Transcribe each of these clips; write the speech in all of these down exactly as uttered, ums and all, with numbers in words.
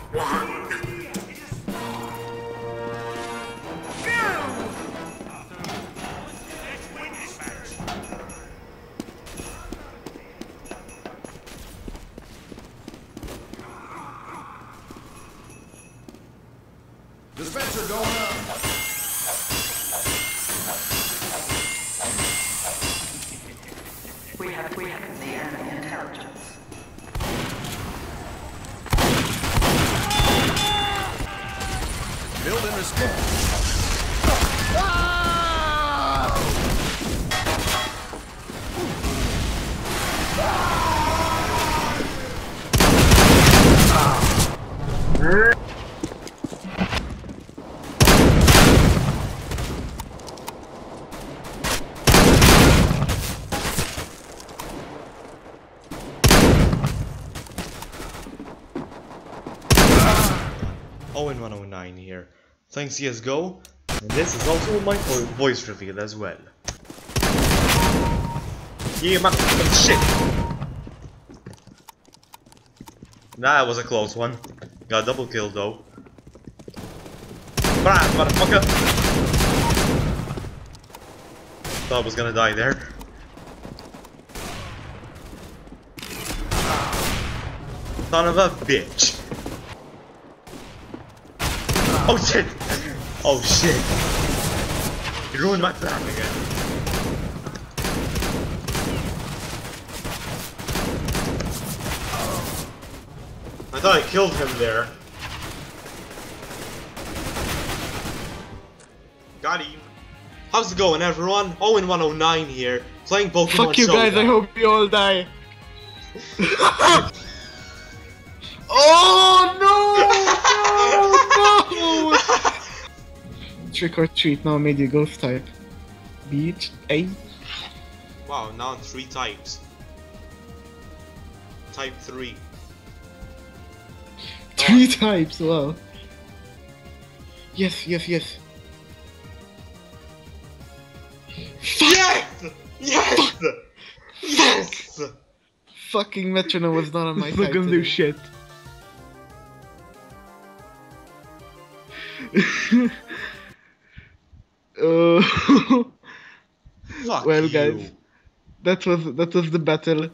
Dispenser going up. We have we have the enemy intelligence. Build in response. Owen one oh nine here, playing C S G O, and this is also my vo voice reveal as well. Yeah, man, shit! That was a close one. Got a double kill though. Brah, motherfucker! Thought I was gonna die there. Son of a bitch! Oh shit! Oh shit! You ruined my plan again. I thought I killed him there. Got him. How's it going, everyone? Owen one oh nine here, playing Pokemon Fuck you Showdown. guys, I hope you all die. Oh no! No! No! Trick or treat now made you ghost type. Beach, eh? Wow, now in three types. Type three. Three types, wow. Yes, yes, yes. Yes! Yes! Yes! Fucking metronome was not on my side. Not gonna do today. shit. uh, Fuck well, you. guys, that was that was the battle.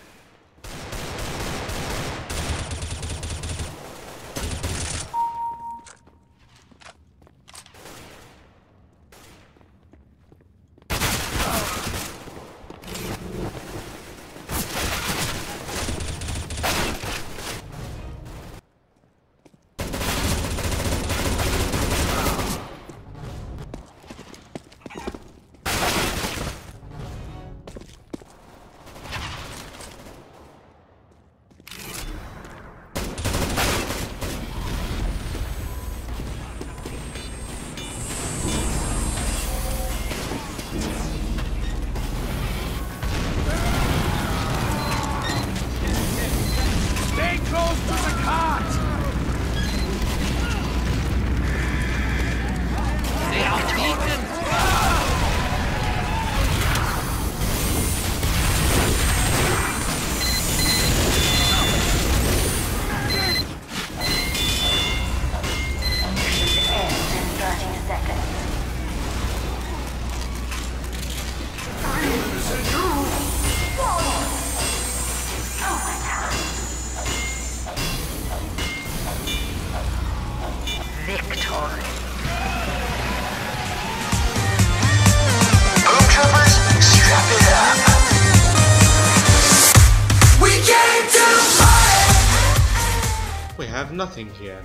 We have nothing here.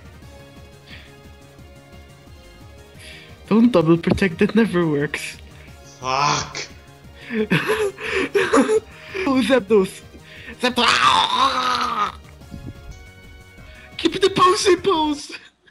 Don't double protect, that never works. Fuck! Oh, Zapdos! Zapdos! Keep the pose in pose!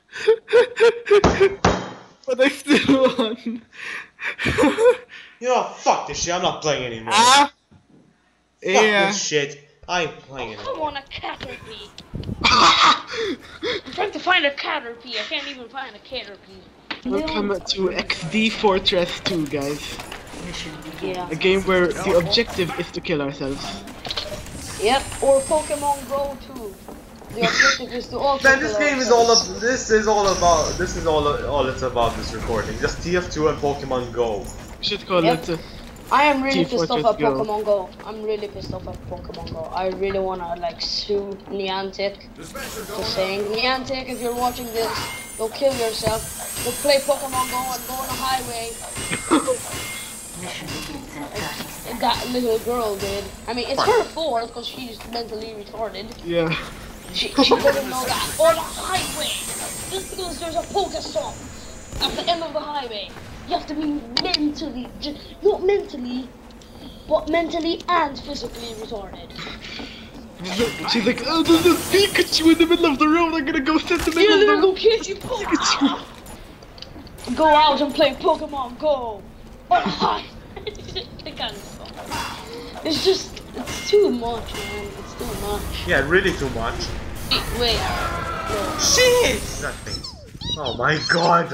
But I still won. You know, fuck this shit, I'm not playing anymore. Ah! Fuck Yeah. this shit, I ain't playing I anymore. want a Caterpie. I'm trying to find a Caterpie. I can't even find a Caterpie. Welcome to X D Fortress two, guys. Yeah. A game where the objective is to kill ourselves. Yep. Or Pokemon Go two. The objective is to also Man, this kill game is all ourselves. up. This is all about. This is all. All it's about. This recording. Just T F two and Pokemon Go. We should call Yep. it. Uh, I am really Team pissed off Fortress at Go. Pokemon Go. I'm really pissed off at Pokemon Go. I really wanna like sue Niantic. Dispenser Just going up. saying, Niantic, if you're watching this, go kill yourself. Go play Pokemon Go and go on a highway. Mission begins in thirty And that little girl did. I mean, it's her fault because she's mentally retarded. yeah. She, she doesn't know that on a highway, just because there's a Pokestop at the end of the highway, you have to be mentally, just, not mentally, but mentally and physically retarded. She's like, oh, there's a Pikachu in the middle of the road. I'm gonna go sit in the You're middle gonna of go catch your Pokemon. Go out and play Pokemon Go on a highway. That kind of stuff. It's just, it's too much, man. It's too much. Yeah, really too much. Wait, wait. No. Shit! That thing. Oh my god.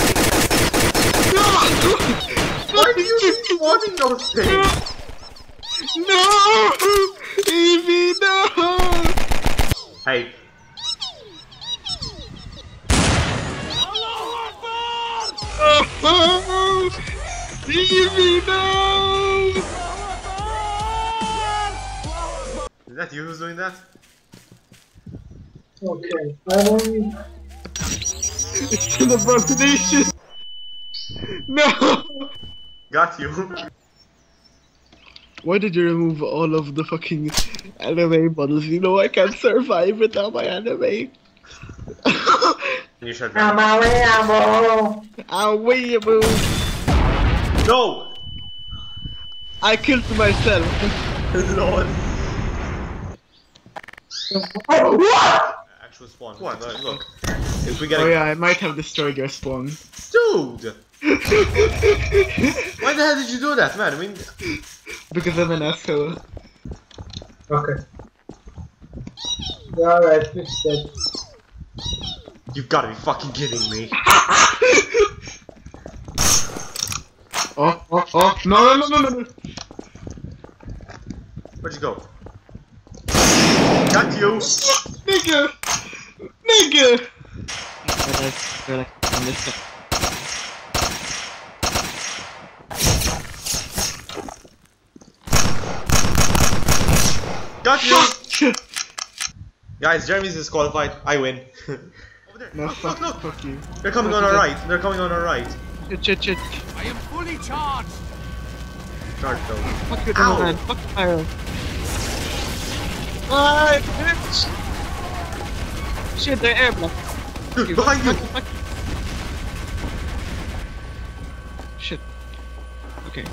Why do you keep spawning those things? No! Evie, no! Hey. Oh, Evie, no! Is that you who's doing that? Okay, I only... It's an abomination! No! Got you. Why did you remove all of the fucking anime models? You know I can't survive without my anime. You should. I'm away, I'm all... Away, boo! No! I killed myself. Lord. Oh, what? Actual spawn. What? Look, look. If we get Oh a... yeah, I might have destroyed your spawn. Dude! Why the hell did you do that, man? I mean... Because I'm an asshole. Okay. Yeah, alright, fix that. You've gotta be fucking kidding me. Oh, oh, oh, no, no, no, no, no. Where'd you go? Got you! Nigga! Nigga! They're like, on this side. Got you! Guys, Jeremy's disqualified. I win. Over there. No, Look, fuck, look, look! fuck you. They're coming on our right. They're coming on our right. Shit, shit, shit. I am fully charged. Charge though. Fuck you, Ow. man. Fuck fire. Ah, bitch! Shit, they're airblock. Dude, behind you! Fuck, fuck. Shit. Okay.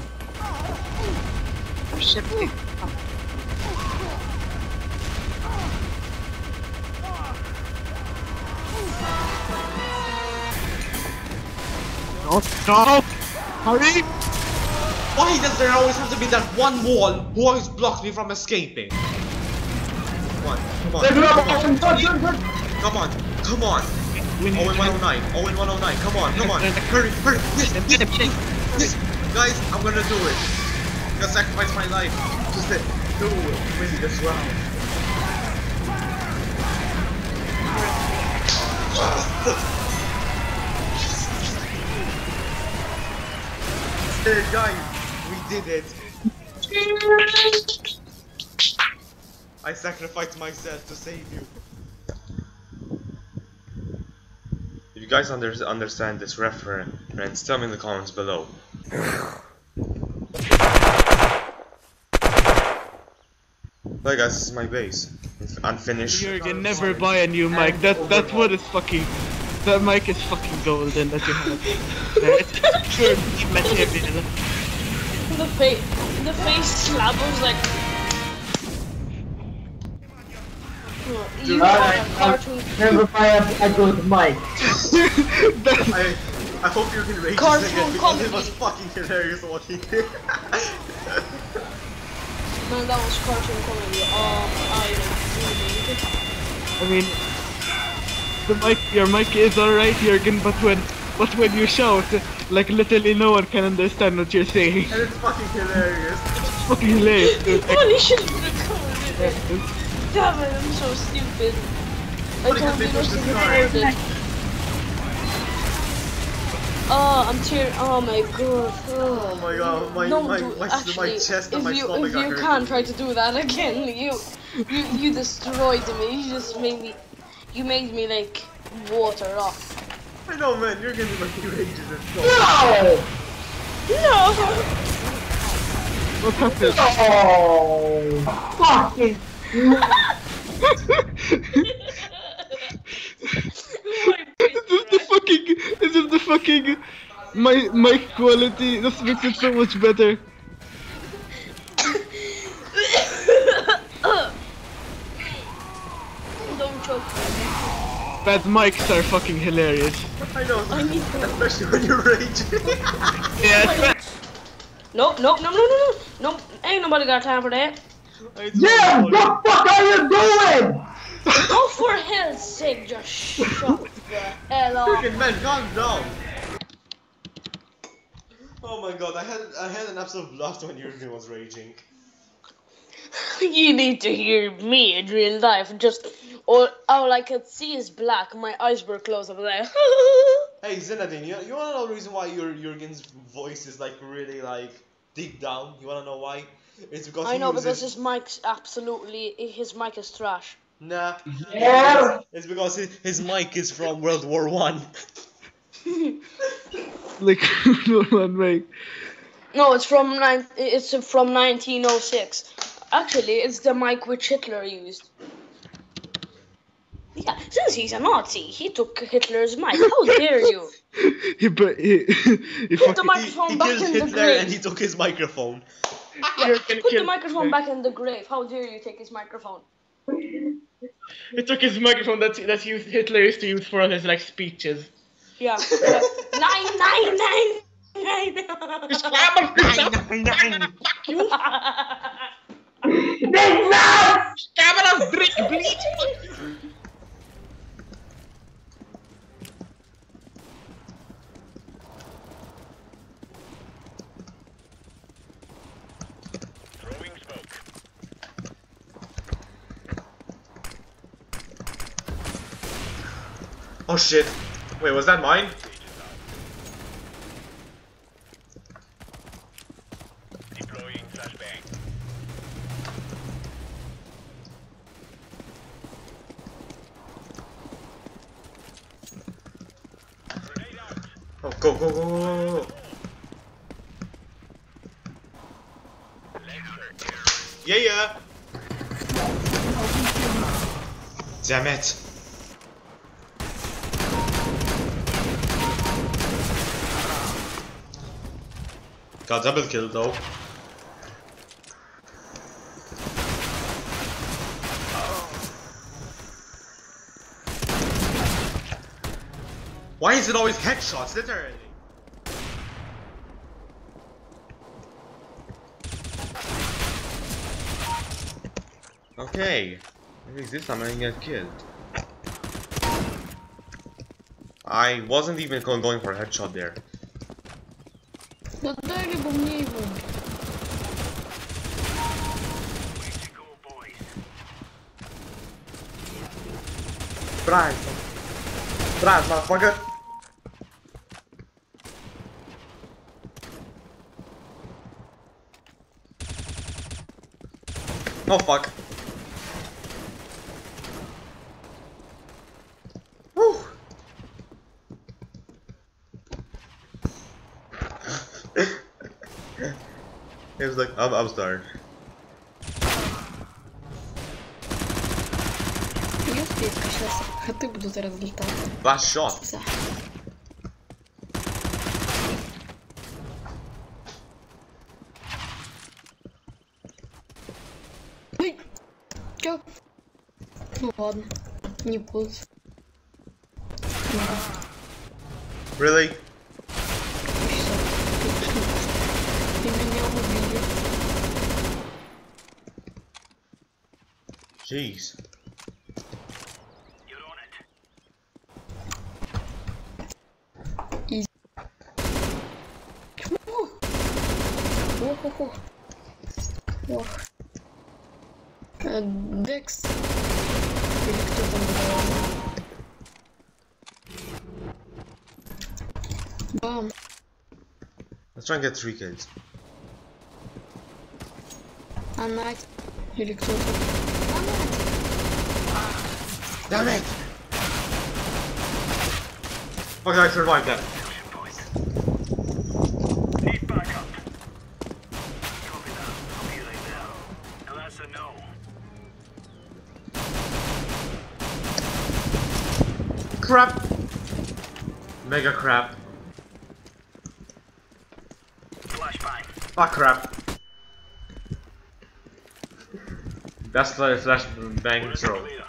Shit. No, stop! Hurry! Why does there always have to be that one wall who always blocks me from escaping? Come on, come on, come on, come on, come on! We need Owen one oh nine, Owen one oh nine, come on, come on! Hurry, hurry! Yes, Get him, yes, shit. yes! Guys, I'm gonna do it! I'm gonna sacrifice my life just to do it, win this round. Hey guys, we did it! I sacrificed myself to save you. If you guys under understand this reference, tell me in the comments below. Bye guys, this is my base. It's unfinished. Jurgen, never buy a new mic. That that one is fucking. That mic is fucking golden that you have. It's pure material. The face, the face slap was like. Oh, you Alright, are a cartoon. never buy a, a good mic. I, I hope you can rate this Cartoon again because comedy. it was fucking hilarious watching it. Man, that was cartoon comedy. Um, I really. I mean, the mic, your mic is alright, Jurgen, but when, but when you shout, like literally no one can understand what you're saying. And it's fucking hilarious. It's fucking hilarious, dude. Holy shit! Damn it, I'm so stupid. I told you not to record it. Oh, I'm tearing. Oh my god. Oh, Oh my god, my no, my, dude, my, actually, my chest and if my you, stomach if are you hurting. can't try to do that again, you, you, you destroyed me. You just made me, you made me like water off. I know, man, you're getting my rages and stuff. No! No. What happened? Oh! Fucking. Is it the fucking? Is it the fucking? My mic quality. This makes it so much better. Don't choke. Bad mics are fucking hilarious. I know, I need to. especially when you're raging. Yeah. Nope, nope, no, no, no, no, nope. Ain't nobody got time for that. Jim, what the fuck are you doing? Oh, for hell's sake, just shut the hell up. Freaking man, calm down. Oh my god, I had I had an absolute blast when Jurgen was raging. You need to hear me in real life. Just all, all I could see is black. My eyes were closed. I was like, Hey Zinedine, you, you wanna know the reason why your Jurgen's voice is like really like deep down? You wanna know why? It's because I he know, uses... because his mic's absolutely, his mic is trash. Nah. Yeah. It's because his, his mic is from World War One. Like one mic. No, it's from nine. It's from nineteen oh six. Actually, it's the mic which Hitler used. Yeah, since he's a Nazi, he took Hitler's mic. How dare you? He but he he Put the fucking. microphone He back killed in the Hitler grave. and he took his microphone. Yeah, put the microphone back in the grave. How dare you take his microphone? He took his microphone that that Hitler used to use for his like speeches. Yeah. yeah. Nine, nine, nine, nine. Nine, nine, nine. Cameras drink bleach. Oh shit. Wait, was that mine? Deploying flashbang. Grenade out. Oh, go, go, go, go, go, go. Yeah, yeah. Damn it. Got double kill though. Why is it always headshots, literally? Okay. Maybe this time I didn't get killed. I wasn't even going for a headshot there. No dali, bo mnie i wam. Surprise! Surprise, motherfucker! Oh fuck. Woo! He was like, I'm, I'm sorry. Я успею скачаться, а ты буду за результат. Last shot. Все. Ой, чё? Ну ладно, не буду. Really? Ты меня убили. Jeez. Ох, ох, ох. Ох. Э, Декс. Или кто там был? Bomb. Let's try and get three kills. I'm not. Или кто-то. Damn it! Fuck, I survived that. Need backup. Copy that. I'm healing now. Now that's a no. Crap! Mega crap. Flashbang. Ah crap. That's the flash bang Bullets throw. clear.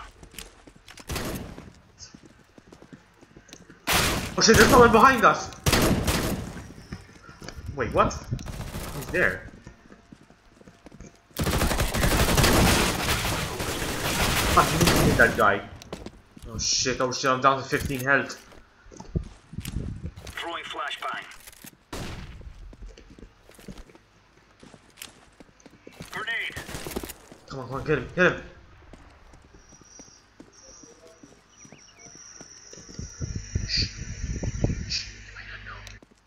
Oh shit, there's someone behind us! Wait, what? He's there. Fuck, you need to hit that guy. Oh shit, oh shit, I'm down to fifteen health. Throwing flashbang. Grenade. Come on, come on, get him, get him! Shh. Shh. I don't know.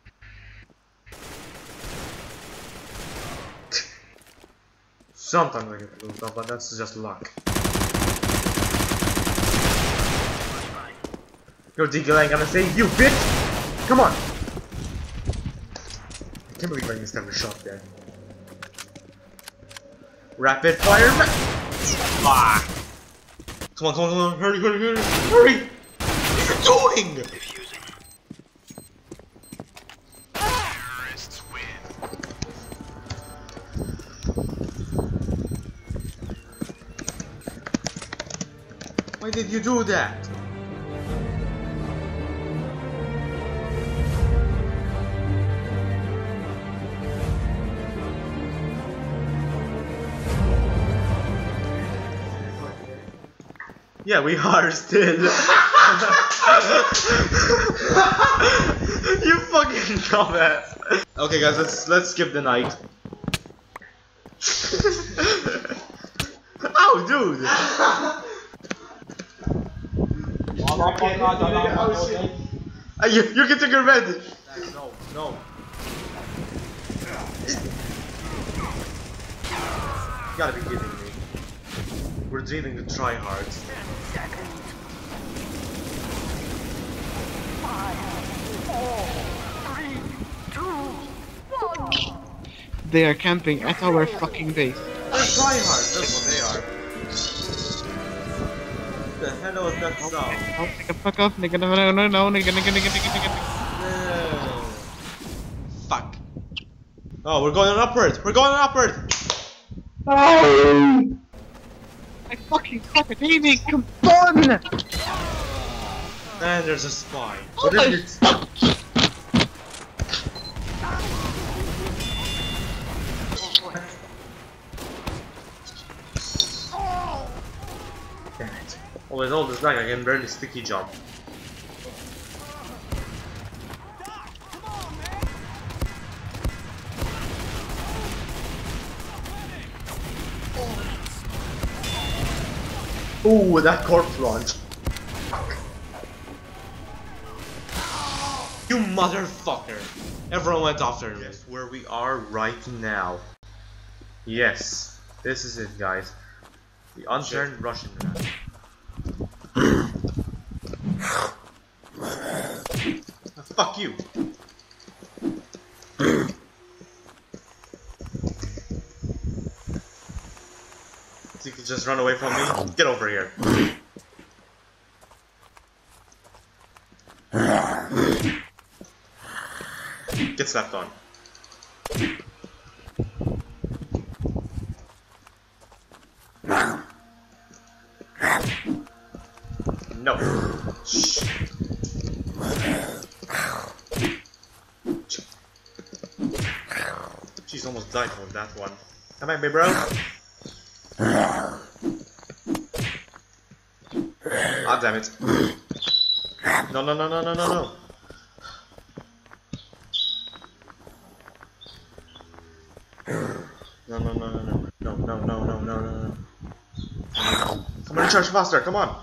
Sometimes I get moved up, but that's just luck. Yo, Deagle ain't gonna save you, bitch! Come on! I can't believe I missed every shot there. Rapid fire ma- ah. Come on, come on, come on, hurry, hurry, hurry, hurry! What are you doing? Defusing. Terrorists win. Why did you do that? Yeah, we are still. You fucking dumbass. Okay, guys, let's let's skip the night. Ow, dude! Uh, you you can take your revenge. No, no. You gotta be kidding me. We're dealing with tryhards. They are camping at our fucking base. They're tryhards, that's what they are. What the hell was that sound? Oh, nigga, fuck off, nigga, no, no, no, no, nigga, nigga, nigga, nigga, nigga. No. Fuck. Oh, we're going on upward. We're going on upward. I fucking suck at aiming, come on! And there's a spy. Oh What is my it? fuck! Damn it. Oh, with all this lag, I can barely sticky jump. Ooh, that corpse launch. You motherfucker! Everyone went after me. Guess where we are right now. Yes, this is it, guys. The unturned Russian man. Ah, fuck you. You can just run away from me. Get over here. Get slapped on. No. Shh. She's almost died from that one. Come at me, bro. Ah, damn it. No, no, no, no, no, no, no. No, no, no, no, no. No, no, no, no, no, no. Come on, recharge faster, come on.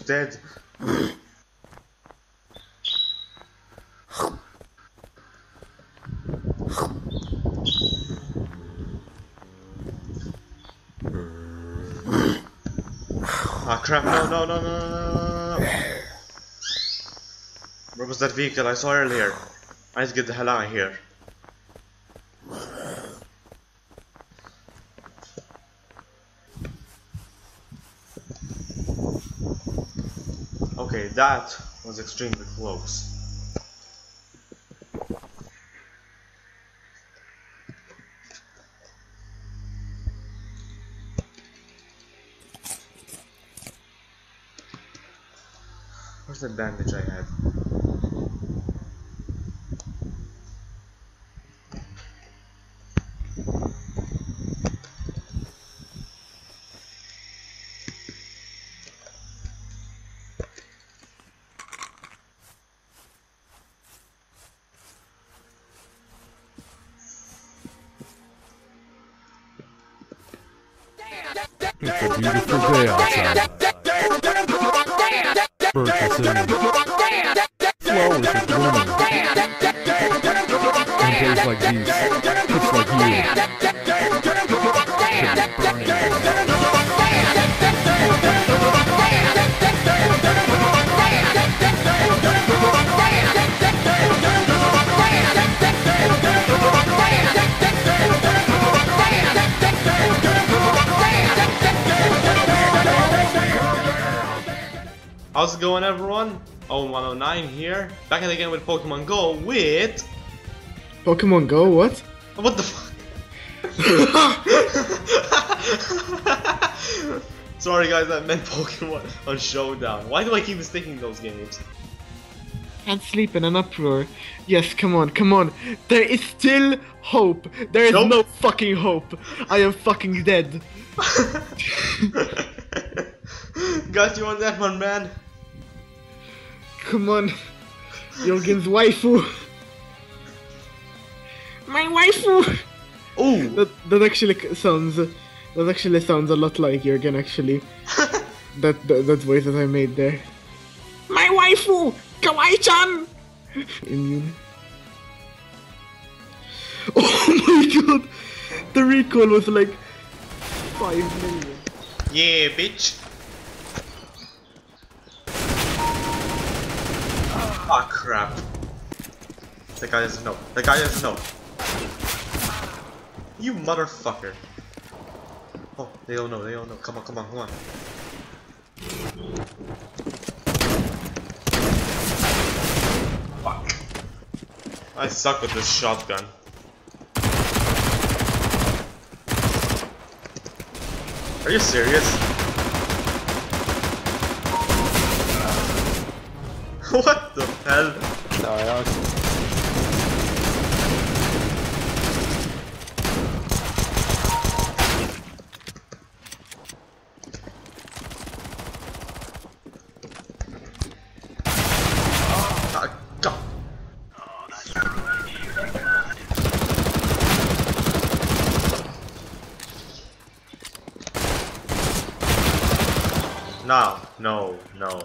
almost dead. Ah crap, no, no, no, no, no, no, no. Where was that vehicle I saw earlier? I need to get the hell out of here. Okay, that was extremely close. Where's the bandage I had? It's a beautiful day outside. Birds are singing. Flowers are blooming. On days like these, kids like you should be burning. How's it going, everyone? Owen one oh nine here, back at again with Pokemon Go with... Pokemon Go, what? What the fuck? Sorry guys, I meant Pokemon on Showdown. Why do I keep mistaking those games? Can't sleep in an uproar. Yes, come on, come on. There is still hope. There is Nope. no fucking hope. I am fucking dead. Got you on that one, man. Come on. Jorgen's waifu. My waifu! Ooh! That, that actually sounds... That actually sounds a lot like Jorgen, actually. that, that that voice that I made there. My waifu! Kawaii-chan! Immune. Oh my god! The recall was like... five million. Yeah, bitch. Ah, crap. The guy doesn't know. The guy doesn't know. You motherfucker. Oh, they don't know. They don't know. Come on, come on, come on. Fuck. I suck with this shotgun. Are you serious? What the hell? No, I honestly... Ah, God. No, no, no.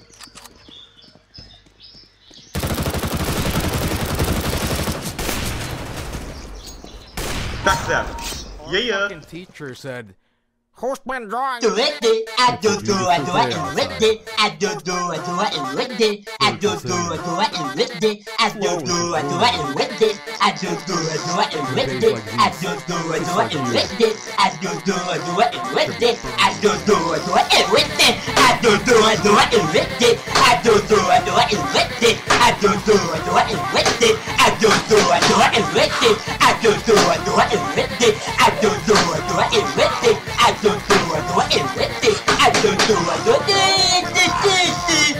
Back them. Yeah, yeah. Fucking teacher said, who's been drawing? Do it, I do do I do it and with it. I do do I do it and with it. I do do I do it and with it. I do do I do it and with it. I do do I do it and with it. I do do I do it and with it. I do do I do it and with it. I do do I do it and with it. I do do I do it and with it. I do do I do it and with it. I do do I do it and with it. I do do I do it and with it. I do do I do it and with it. I do do I do it and with it. I do do I do it and with it. I do do I do it.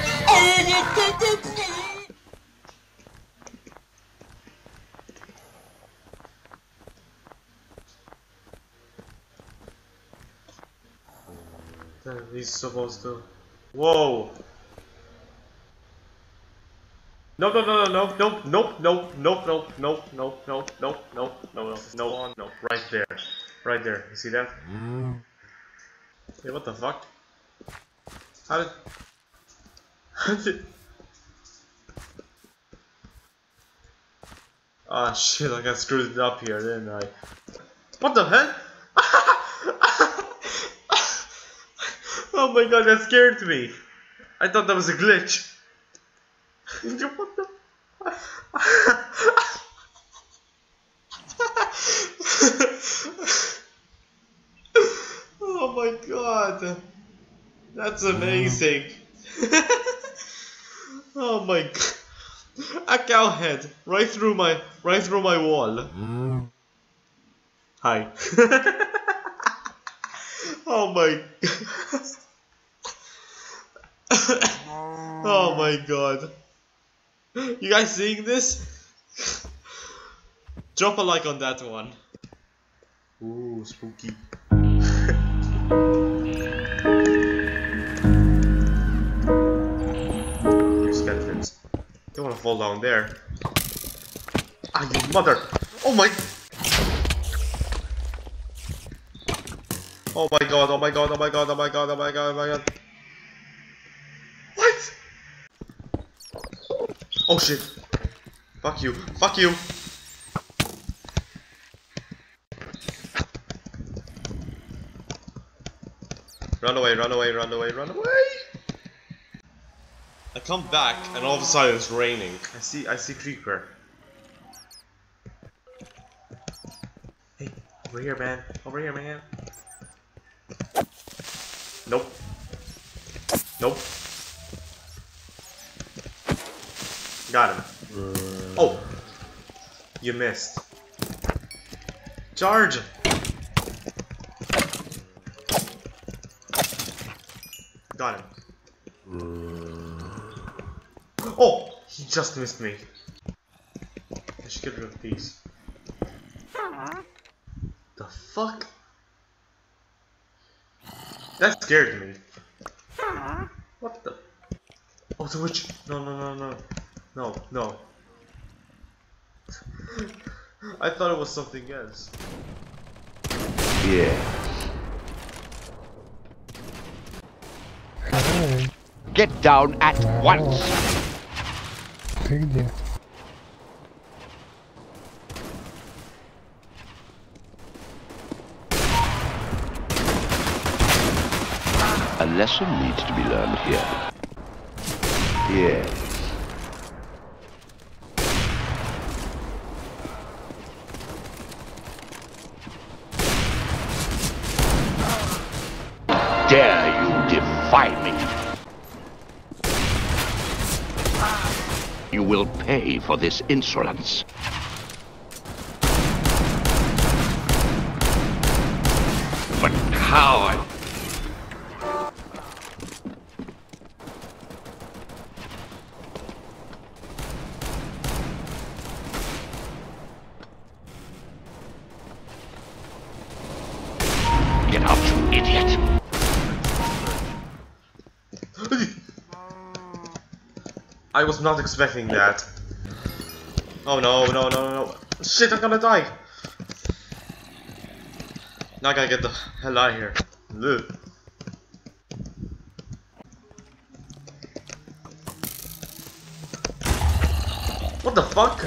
He's supposed to. Whoa! No, no, no, no, no, no, no, no, no, no, no, no, no, no, no, no, no, no, right there, right there. You see that? Hey, what the fuck? How did? Ah shit, I got screwed it up here, didn't I? What the hell? Oh my god, that scared me. I thought that was a glitch. What the? Oh my god. That's amazing. Oh my god. A cow head right through my right through my wall. Hi. Oh my. Oh my god. You guys seeing this? Drop a like on that one. Ooh, spooky. You skeletons. Don't wanna fall down there. Ah, you mother! Oh my! Oh my god, oh my god, oh my god, oh my god, oh my god, oh my god. What? Oh shit. Fuck you, fuck you. Run away, run away, run away, run away. I come back and all of a sudden it's raining. I see, I see creeper. Hey, over here, man. Over here, man. Nope. Nope. Got him. Oh! You missed. Charge! Got him. Oh! He just missed me. I should get rid of these. The fuck? That scared me. What the? Oh, it's a witch! No, no, no, no. No, no. I thought it was something else. Yeah. Get down at once. A lesson needs to be learned here. Yes. Dare you defy me? You will pay for this insolence. But how? Get out, you idiot! I was not expecting that. Oh no, no, no, no. Shit, I'm gonna die. Now I gotta get the hell out of here. Ugh. What the fuck?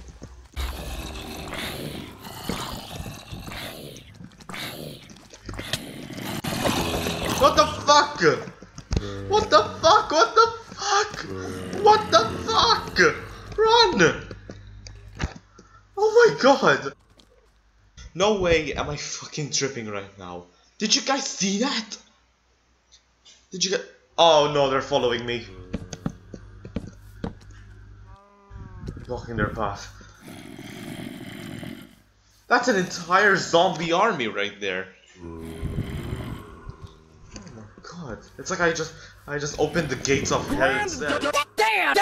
What the fuck? What the fuck? What the fuck? What the fuck? Run! Oh my god! No way am I fucking tripping right now. Did you guys see that? Did you get? Oh no, they're following me. Blocking their path. That's an entire zombie army right there. God, it's like I just I just opened the gates of hell instead. Damn!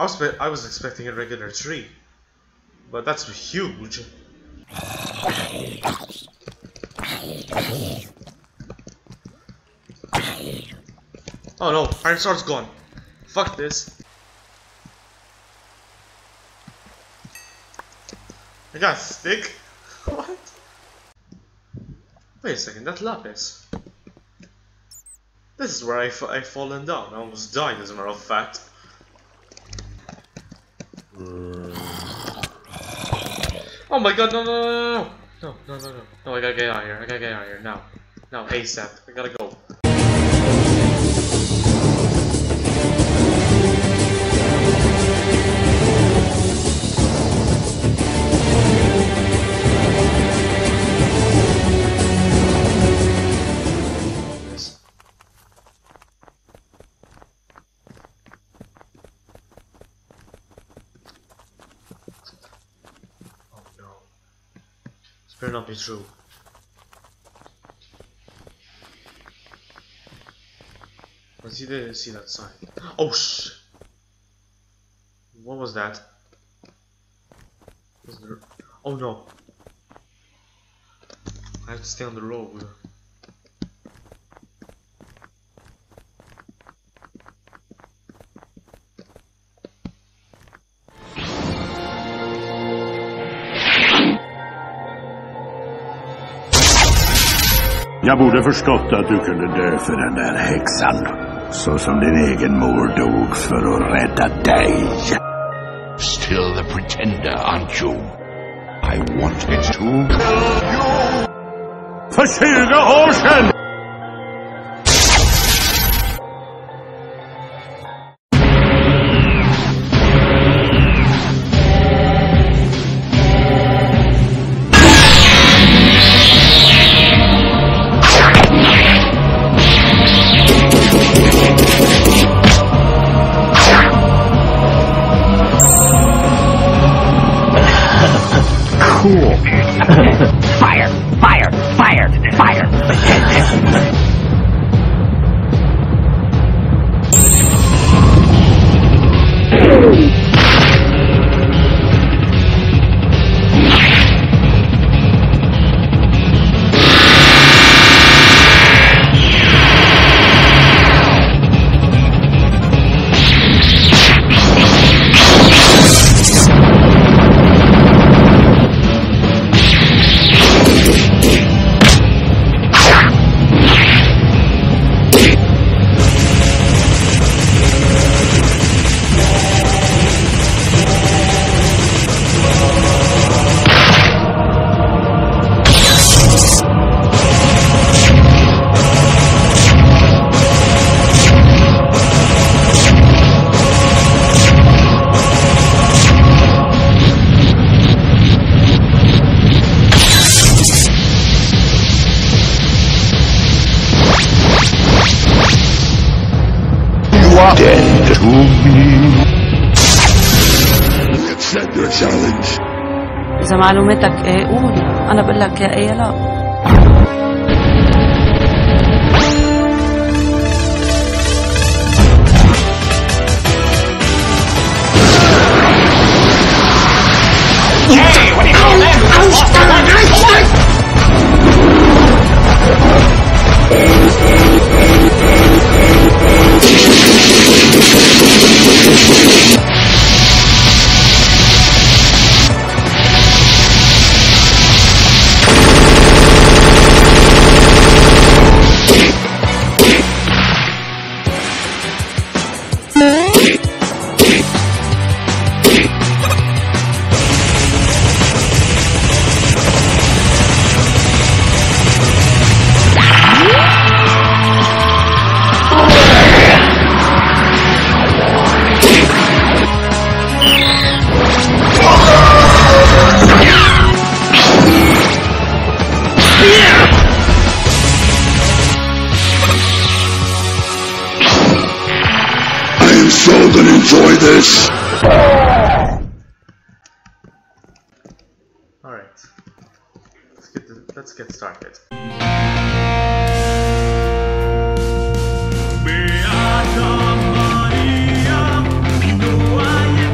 was I was expecting a regular tree, but that's huge. Oh no, Iron Sword's gone. Fuck this. I got a stick? What? Wait a second, that's Lapis. This is where I f I fallen down. I almost died as a matter of fact. Oh my god, no, no, no, no, no, no, no, no, no, I gotta get out of here, I gotta get out of here, now. Now, ASAP, I gotta go. This better not be true. Let's see, the, see that sign. Oh sh! What was that? Was there... Oh no! I have to stay on the road. Jag borde förstått att du kunde dö för den där häxan. Så som din egen mor dog för att rädda dig. Still the pretender, aren't you? I wanted to kill you! För tjugo år sedan! Cool. Fire! Fire! Fire! Fire! Dead to me. Accept your challenge. إذا معلوماتك إيه قول، أنا بقول لك يا إيه لا. Hey, what do you call that? So then enjoy this. All right, let's get the, let's get started. Beata Maria, no I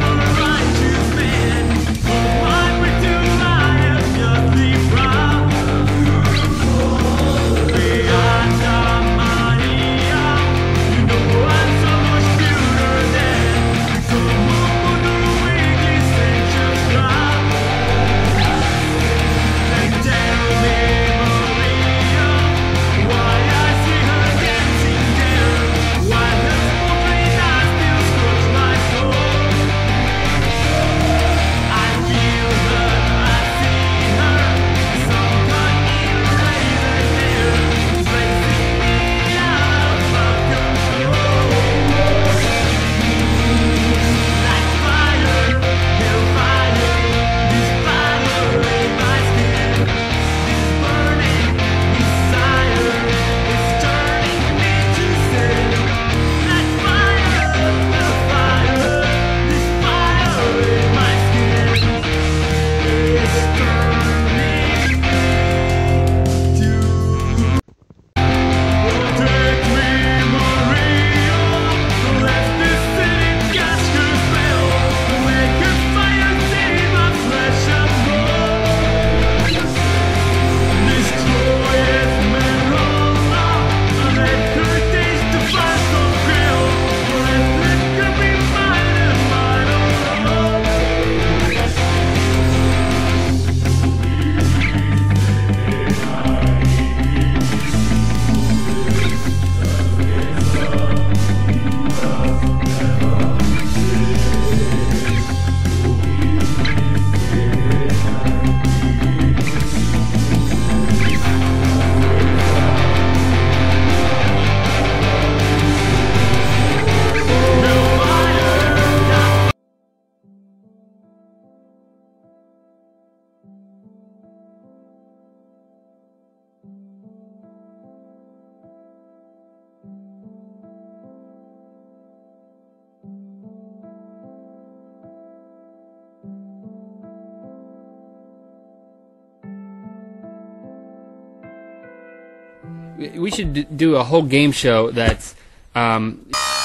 We should d- do a whole game show that's um.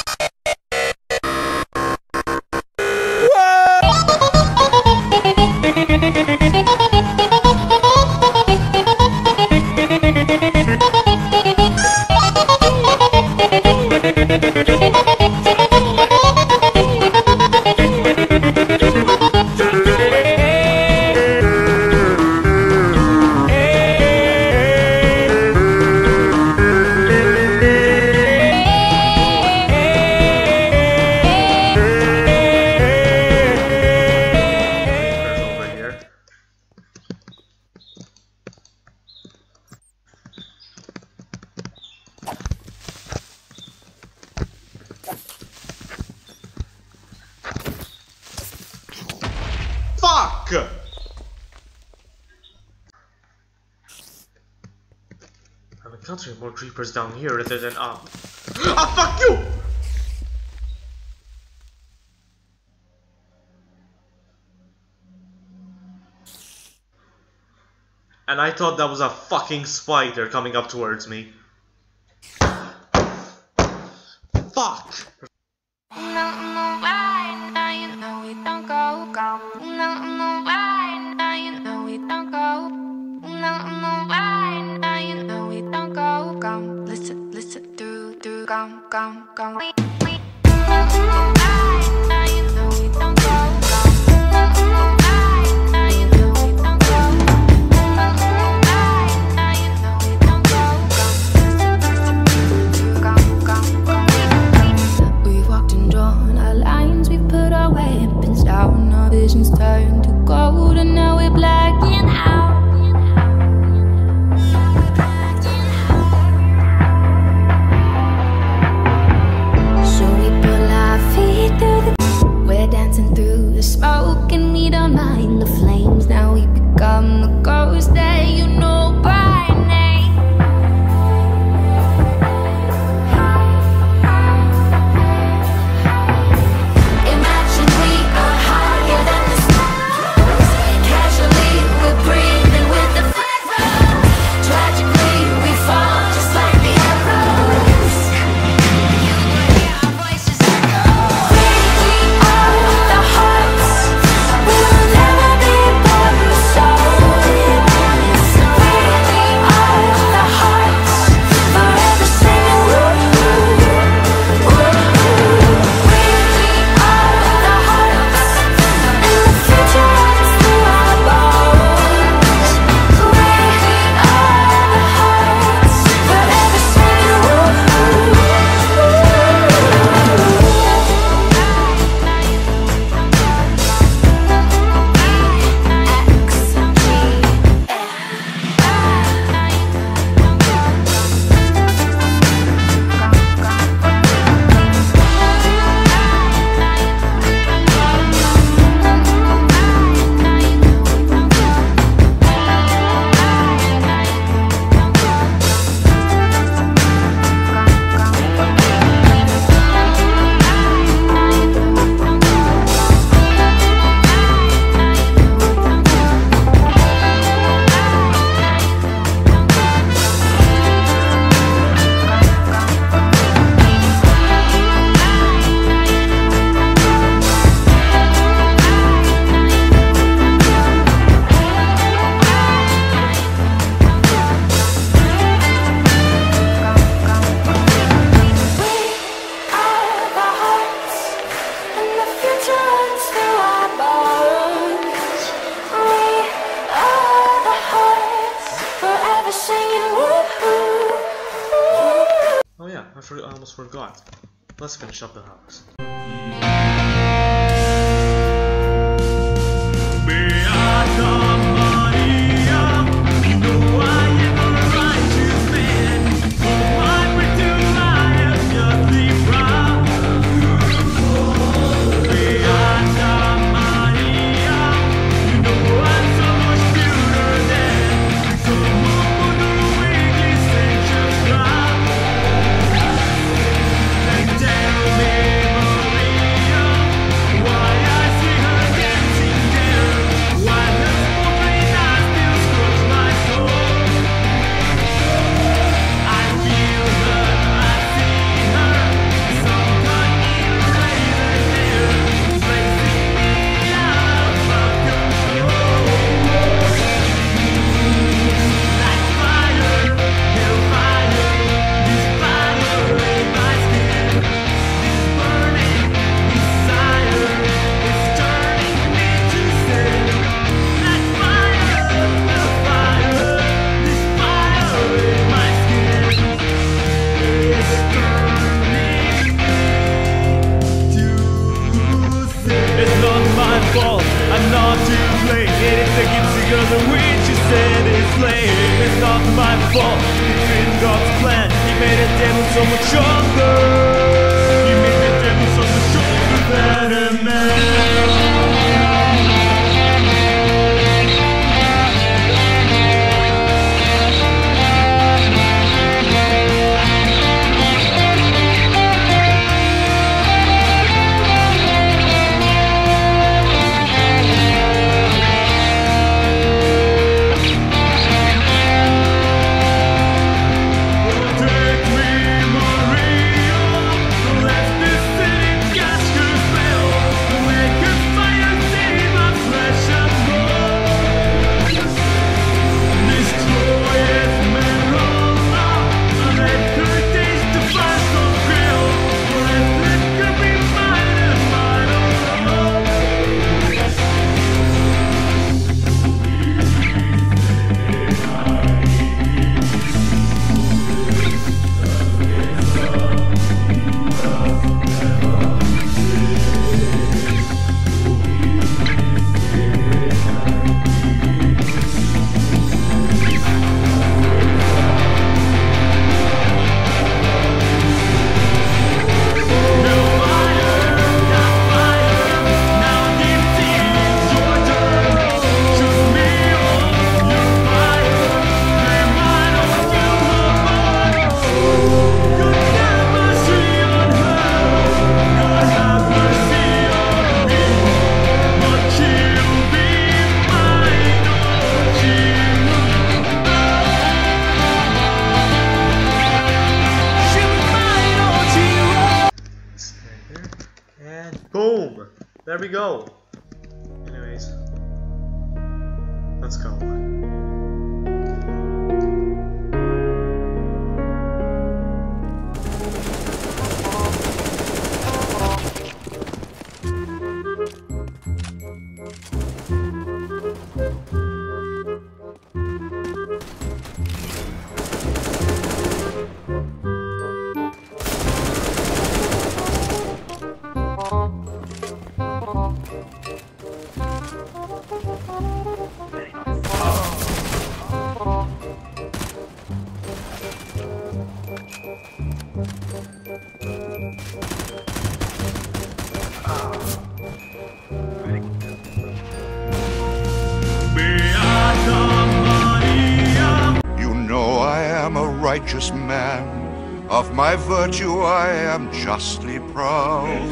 Fuck! I'm encountering more creepers down here rather than up. Ah, fuck you! And I thought that was a fucking spider coming up towards me. Fuck! Listen, listen, do, do, gum, gum, gum. We've walked and drawn our lines, we've put our weapons down, our visions turned to gold, and now we're blacking out. We're dancing through the smoke and we don't mind the flames. Now we become the ghost that you know by name. Imagine we are higher than the stars. Casually we're breathing with the fire. Tragically we fall just like the arrows. You will hear our voices echo. Oh yeah, I, for I almost forgot. Let's finish up the house. Tell me Because the witch you said is lame. It's not my fault, it's in God's plan. He made a devil so much stronger. He made the devil so much stronger than a man. Boom! There we go. Anyways, let's go. Righteous man, of my virtue I am justly proud.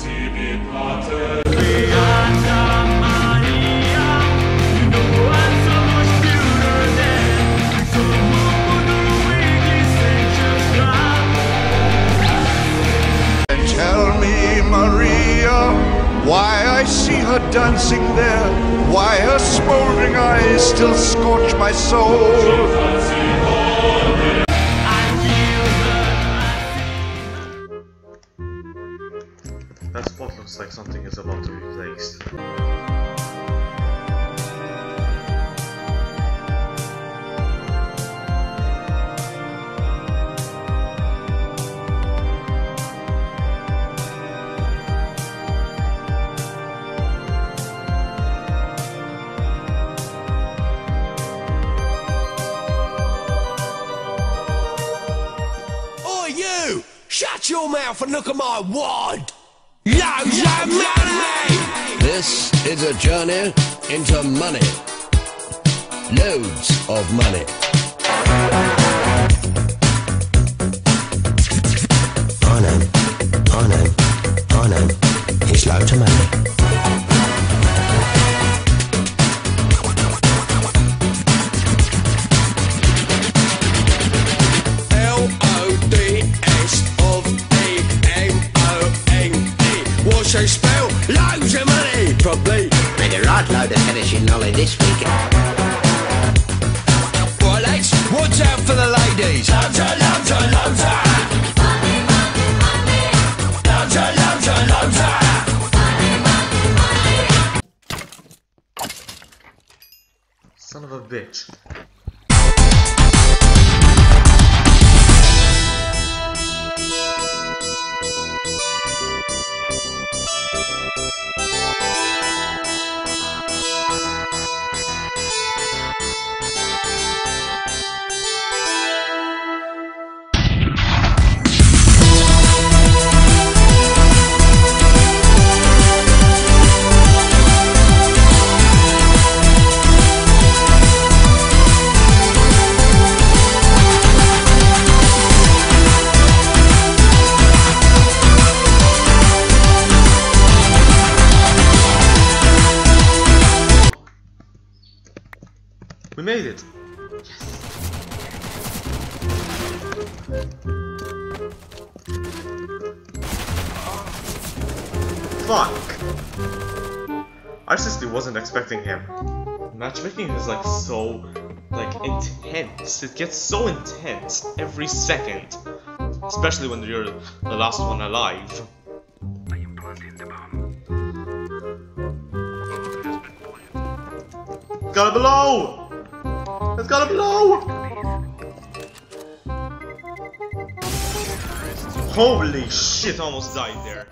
And tell me, Maria, why I see her dancing there, why her smoldering eyes still scorch my soul. That spot looks like something is about to be placed. Oi, you! Shut your mouth and look at my wad! Loads of money! This is a journey into money. Loads of money. I know, I know, I know. It's loads of money. L O D S of E M O N E. What's they spell? Loads of money! Probably. Made a right load of finishing knowledge this week. Right, lads, what's out for the ladies? Loads of, loads of, loads of. Money, money, money. Loads of, loads of, loads of. Money, money, money. Son of a bitch. We made it. Fuck! I seriously wasn't expecting him. Matchmaking is like so, like, intense. It gets so intense every second. Especially when you're the last one alive. Got it below! Let's got it below! Holy shit, almost died there.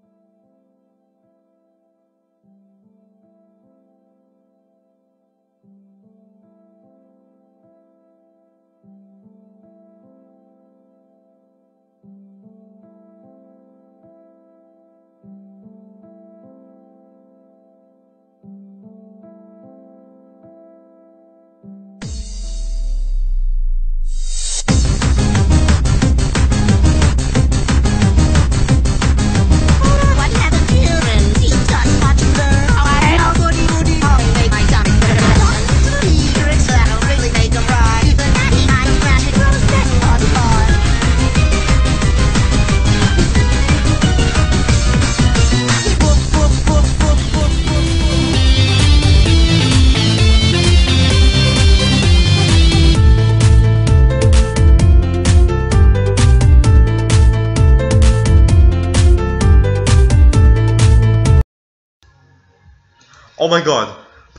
Oh my god.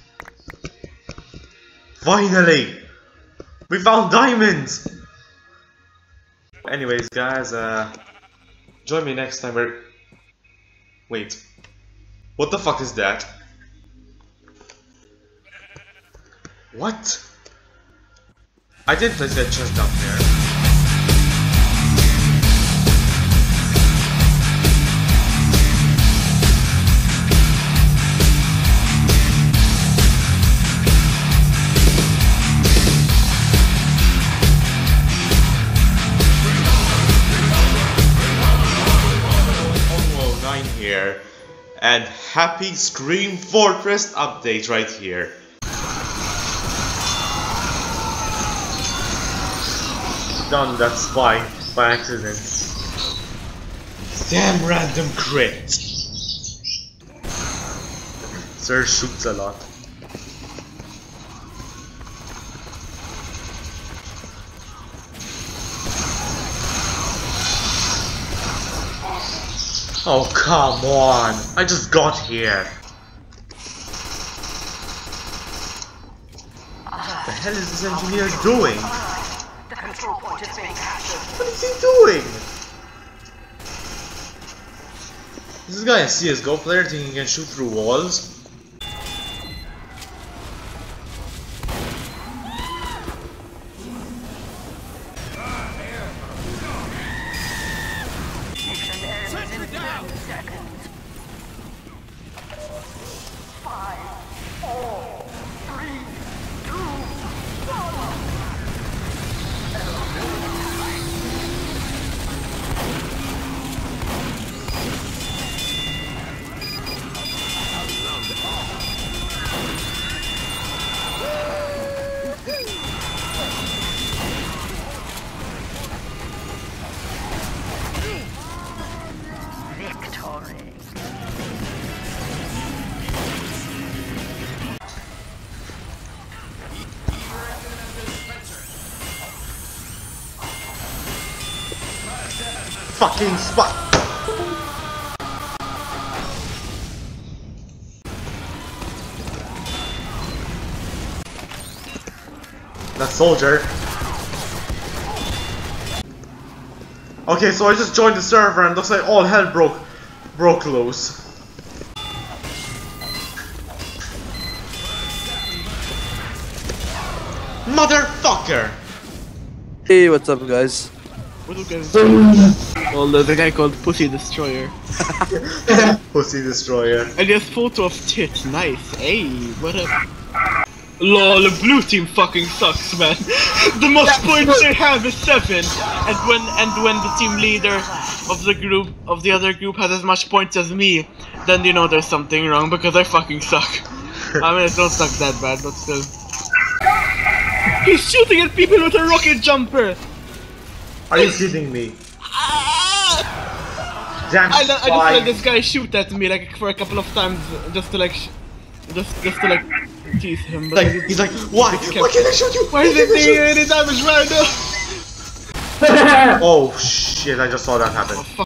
Finally! We found diamonds! Anyways guys, uh... join me next time where... Wait. What the fuck is that? What? I didn't place that chest down there. Here, and happy Scream Fortress update right here. Done that spy by accident. Damn random crit. Sir shoots a lot. Oh, come on! I just got here! What the hell is this engineer doing? The control point is being captured. What is he doing? Is this guy a C S G O player thinking he can shoot through walls? Fucking spot! That soldier. Okay, so I just joined the server and looks like all hell broke broke loose. Motherfucker! Hey, what's up, guys? What up, guys? Well, there's a guy called Pussy Destroyer. Pussy Destroyer. And there's photo of tit. Nice. Hey, what up? Lol, the blue team fucking sucks, man. The most points they have is seven, and when and when the team leader of the group of the other group has as much points as me, then you know there's something wrong because I fucking suck. I mean, I don't suck that bad, but still. He's shooting at people with a rocket jumper! Are you kidding me? Damn, I, I just let this guy shoot at me like for a couple of times just to like, sh just just to like tease him. But like he's like, why? Why can't I shoot you? Why is it doing any damage right now? Oh shit! I just saw that happen. Oh, fuck.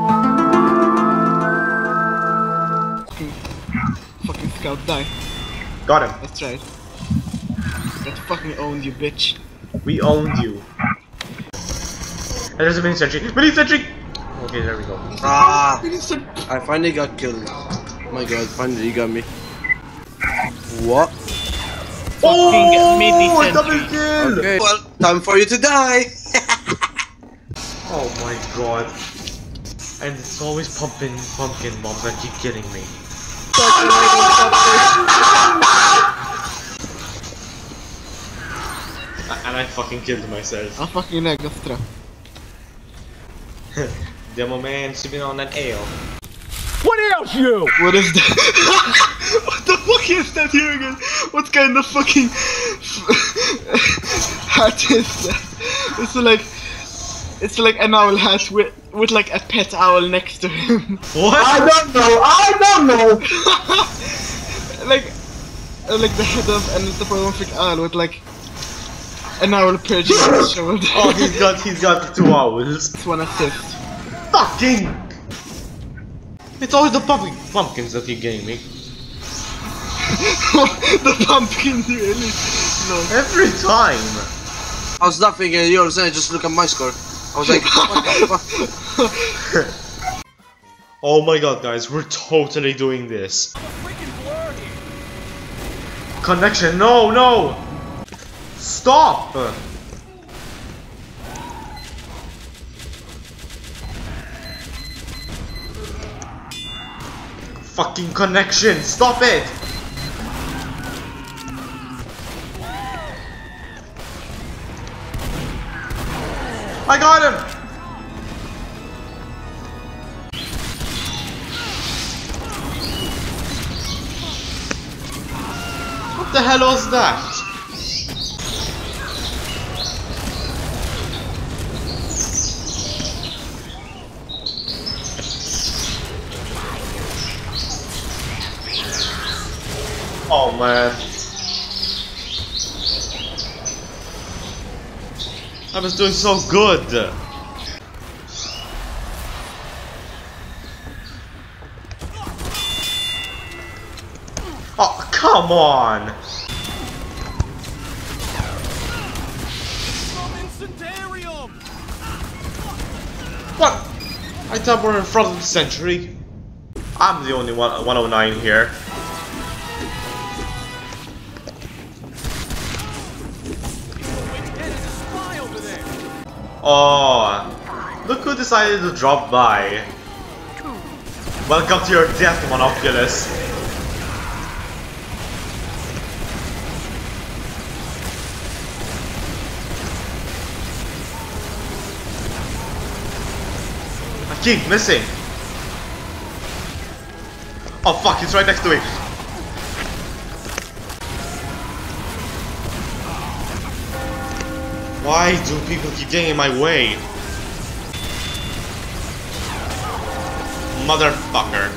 Fucking, fucking scout, die. Got him. That's right. That fucking owned you, bitch. We owned you. And there's a mini sentry. Mini sentry. Okay, there we go. Ah! I finally got killed. Oh my god, finally you got me. What? Oh! A double kill! Okay, well, time for you to die! Oh my god. And it's always pumpkin, pumpkin bombs that keep killing me. And I fucking killed myself. I fucking like extra. Demo man sipping on that ale. What else you? What is that? What the fuck is that here again? What kind of fucking hat is that? It's like it's like an owl hat with with like a pet owl next to him. What? I don't know. I don't know. like uh, like the head of an anthropomorphic owl with like an owl perching on his shoulder. Oh, he's got he's got two owls. It's one assist. Fucking! It's always the pumpkin pumpkins that keep getting me. The pumpkin really? No. Every time! I was laughing at yours and I just look at my score. I was like, what the fuck? Oh my god, guys, we're totally doing this. Connection, no, no! Stop! Fucking connection, stop it! I got him! What the hell was that? Oh man. I was doing so good. Oh, come on. What? I thought we're in front of the century. I'm the only one one oh nine here. Oh, look who decided to drop by. Welcome to your death, Monoculus. I keep missing. Oh fuck, it's right next to me. Why do people keep getting in my way? Motherfucker.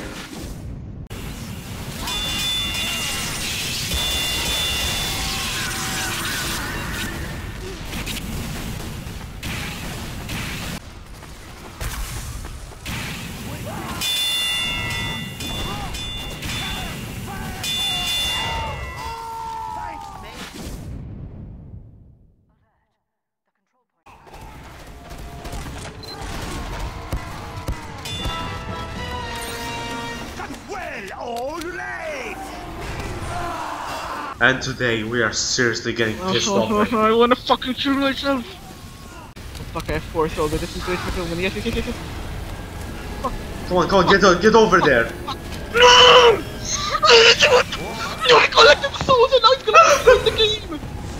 And today we are seriously getting pissed oh, off. Oh, I wanna fucking kill myself. Oh, fuck, I have four soldiers. This is great for killing. Yes, yes, yes, yes. Fuck. Come on, come on, get, uh, get over there. No! No, I collected the souls and I was gonna play the game!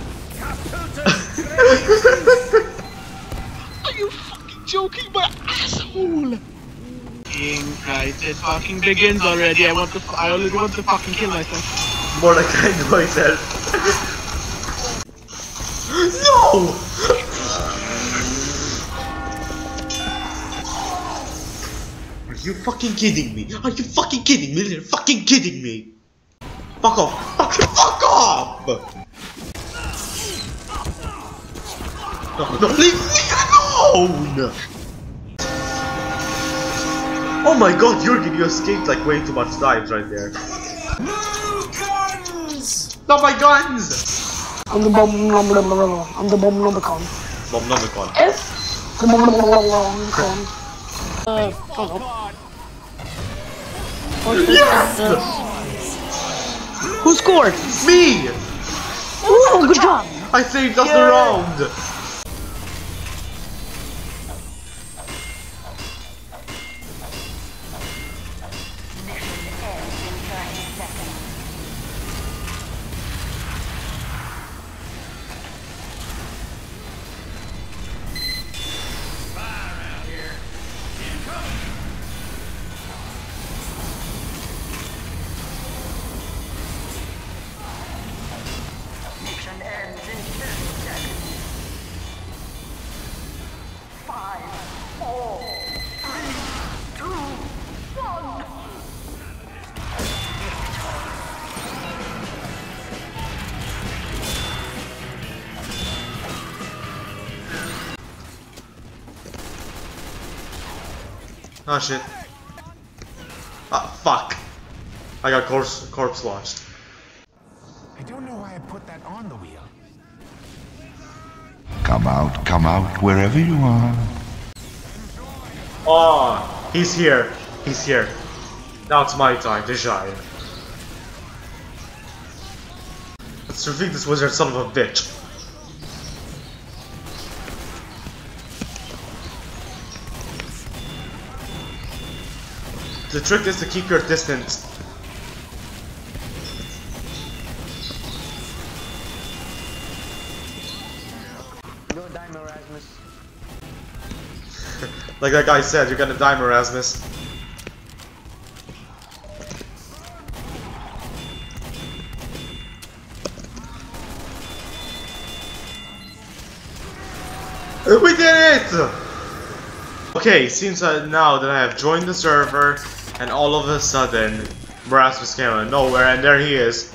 Are you fucking joking, my asshole? Fucking Christ, it fucking begins already. I want to. I already want to fucking kill myself. More like I know myself. No! Are you fucking kidding me? Are you fucking kidding me? You're fucking kidding me! Fuck off! Fucking fuck off! No, no, leave me alone! Oh my god, Jurgen, you escaped like way too much times right there. No guns! Not my guns! I'm the bomb number I'm the bomb number con. Bomb number con. F the bomb number con. Uh, hold on. Yes! Who scored? Me! Oh, good job! I saved us the round! Oh shit. Ah, fuck. I got corpse, corpse launched. I don't know why I put that on the wheel. Come out, come out, wherever you are. Oh, he's here. He's here. Now it's my time to shine. Let's defeat this wizard son of a bitch. The trick is to keep your distance. Go die, Erasmus. Like that guy said, you're gonna die, Erasmus. We did it! Okay, seems that now that I have joined the server, and all of a sudden, Erasmus came out of nowhere, and there he is.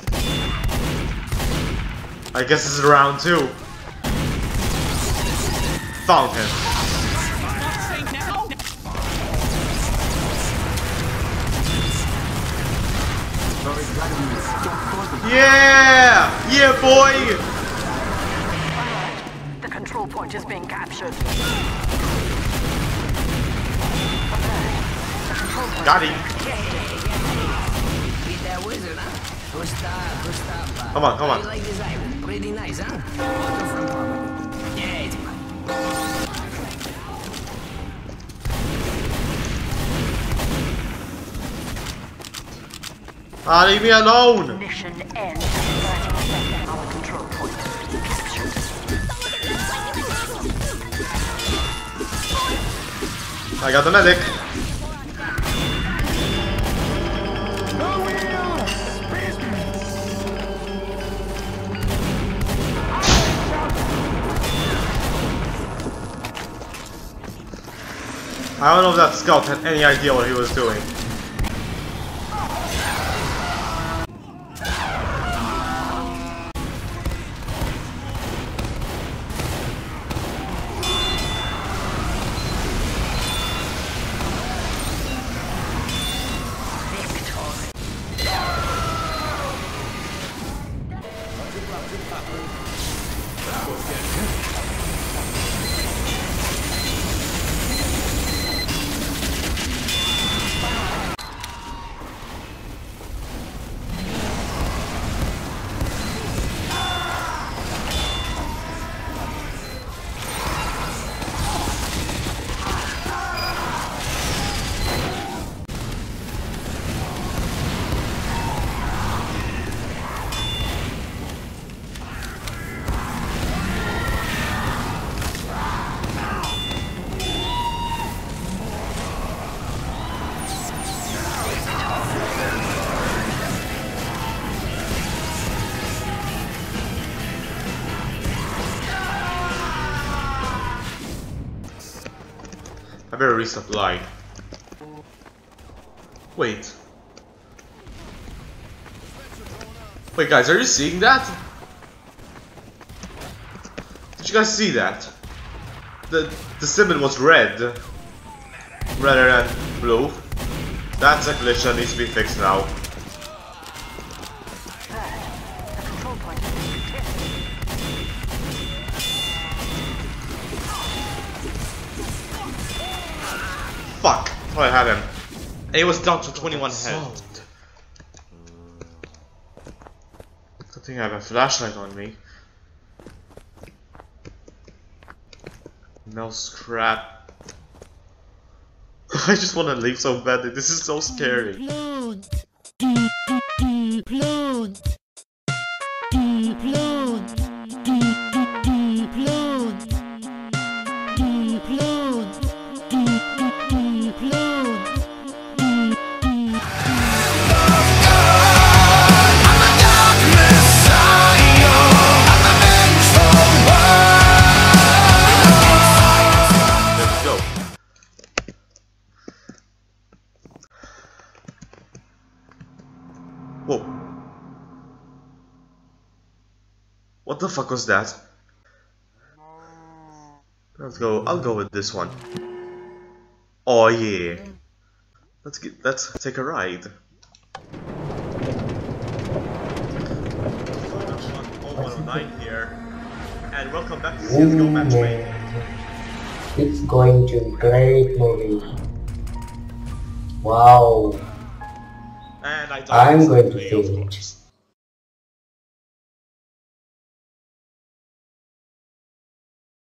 I guess this is round two. Found him. Yeah! Yeah, boy! The control point is being captured. Got him. Come on, come on. Like this island, pretty nice, huh? Waterfront property. Yeah, it's fine. Ah, leave me alone! Mission ends. thirty seconds on the control point. Captured. I got the medic. I don't know if that scout had any idea what he was doing. better resupply. Wait. Wait guys, are you seeing that? Did you guys see that? The the symbol was red rather than blue. That's a glitch that needs to be fixed now. Fuck! Oh, I had him. And he was down to twenty-one health. Good thing I have a flashlight on me. No scrap. I just want to leave so badly. This is so scary. Whoa. What the fuck was that? Let's go, I'll go with this one. Oh yeah. Let's get, let's take a ride. one oh nine here. And welcome back to C S G O Matchmaking. It's going to be a great movie. Wow. And I I'm going to finish.